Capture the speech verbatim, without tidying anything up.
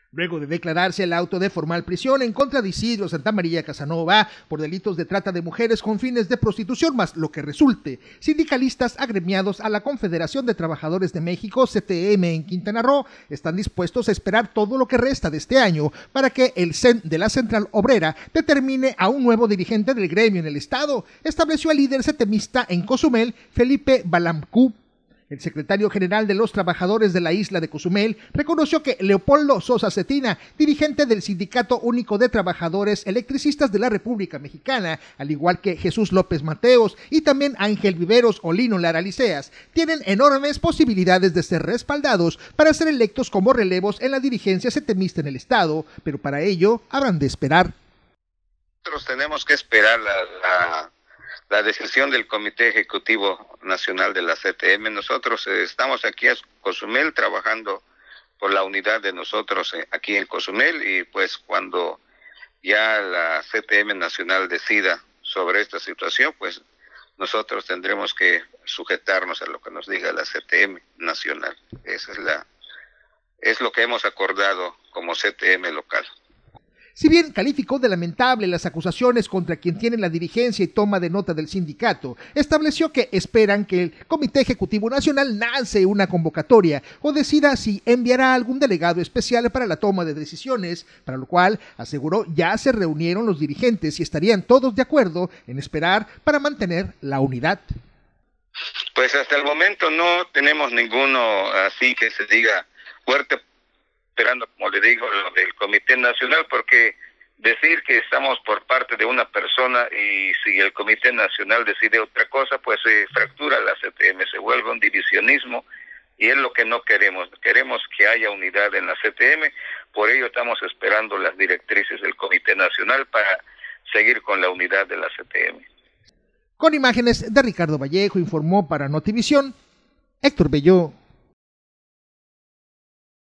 Luego de declararse el auto de formal prisión en contra de Isidro Santamaría Casanova por delitos de trata de mujeres con fines de prostitución más lo que resulte, sindicalistas agremiados a la Confederación de Trabajadores de México, C T M, en Quintana Roo, están dispuestos a esperar todo lo que resta de este año para que el C E N de la Central Obrera determine a un nuevo dirigente del gremio en el estado, estableció el líder setemista en Cozumel, Felipe Balamcú. El secretario general de los trabajadores de la isla de Cozumel reconoció que Leopoldo Sosa Cetina, dirigente del Sindicato Único de Trabajadores Electricistas de la República Mexicana, al igual que Jesús López Mateos y también Ángel Viveros o Lino Lara Liceas, tienen enormes posibilidades de ser respaldados para ser electos como relevos en la dirigencia setemista en el estado, pero para ello habrán de esperar. Nosotros tenemos que esperar la... la... la decisión del Comité Ejecutivo Nacional de la C T M. Nosotros eh, estamos aquí en Cozumel trabajando por la unidad de nosotros eh, aquí en Cozumel, y pues cuando ya la C T M Nacional decida sobre esta situación, pues nosotros tendremos que sujetarnos a lo que nos diga la C T M Nacional. Esa es la es lo que hemos acordado como C T M local. Si bien calificó de lamentable las acusaciones contra quien tiene la dirigencia y toma de nota del sindicato, estableció que esperan que el Comité Ejecutivo Nacional lance una convocatoria o decida si enviará algún delegado especial para la toma de decisiones, para lo cual, aseguró, ya se reunieron los dirigentes y estarían todos de acuerdo en esperar para mantener la unidad. Pues hasta el momento no tenemos ninguno así que se diga fuerte, esperando, como le digo, lo del Comité Nacional, porque decir que estamos por parte de una persona y si el Comité Nacional decide otra cosa, pues se fractura la C T M, se vuelve un divisionismo, y es lo que no queremos. Queremos que haya unidad en la C T M, por ello estamos esperando las directrices del Comité Nacional para seguir con la unidad de la C T M. Con imágenes de Ricardo Vallejo, informó para Notivisión Héctor Belló.